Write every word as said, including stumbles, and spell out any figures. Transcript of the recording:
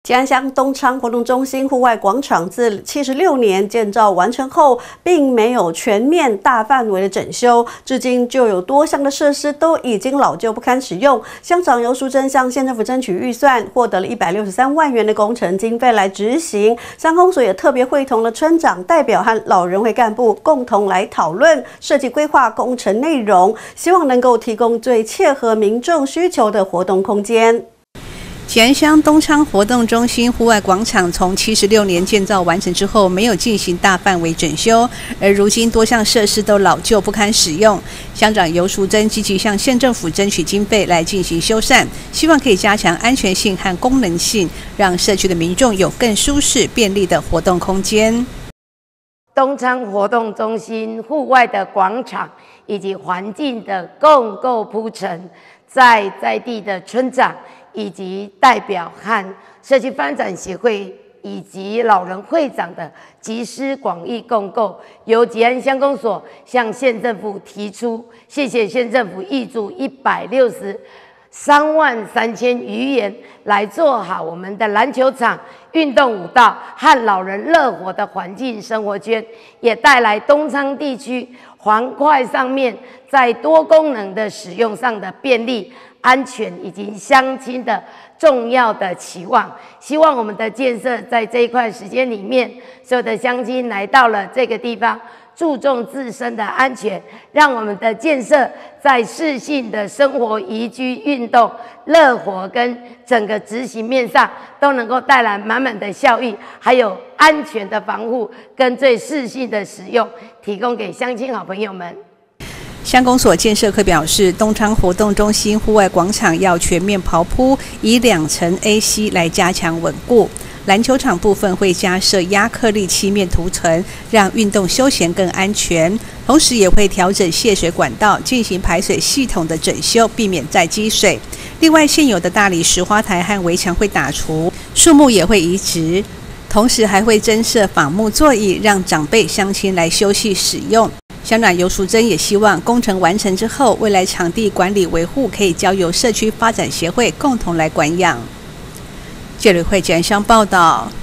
吉安乡东昌活动中心户外广场自七十六年建造完成后，并没有全面大范围的整修，至今就有多项的设施都已经老旧不堪使用。乡长游淑珍向县政府争取预算，获得了一百六十三万元的工程经费来执行。乡公所也特别会同了村长代表和老人会干部共同来讨论设计规划工程内容，希望能够提供最切合民众需求的活动空间。 吉安乡东昌活动中心户外广场从七十六年建造完成之后，没有进行大范围整修，而如今多项设施都老旧不堪使用。乡长游淑珍积极向县政府争取经费来进行修缮，希望可以加强安全性和功能性，让社区的民众有更舒适便利的活动空间。 东昌活动中心户外的广场以及环境的共构铺陈，在在地的村长 以及代表和社区发展协会以及老人会长的集思广益共构，由吉安乡公所向县政府提出，谢谢县政府挹注一百六十三万三千余元，来做好我们的篮球场、运动舞道和老人乐活的环境生活圈，也带来东昌地区环块上面在多功能的使用上的便利、 安全以及乡亲的重要的期望，希望我们的建设在这一块时间里面，所有的乡亲来到了这个地方，注重自身的安全，让我们的建设在适性的生活宜居、运动、乐活跟整个执行面上，都能够带来满满的效益，还有安全的防护跟最适性的使用，提供给乡亲好朋友们。 乡公所建设科表示，东昌活动中心户外广场要全面刨铺，以两层 A C 来加强稳固。篮球场部分会加设亚克力漆面涂层，让运动休闲更安全。同时也会调整泄水管道，进行排水系统的整修，避免再积水。另外，现有的大理石花台和围墙会打除，树木也会移植。 同时还会增设仿木座椅，让长辈乡亲来休息使用。乡长游淑珍也希望工程完成之后，未来场地管理维护可以交由社区发展协会共同来管养。纪委会吉安乡报道。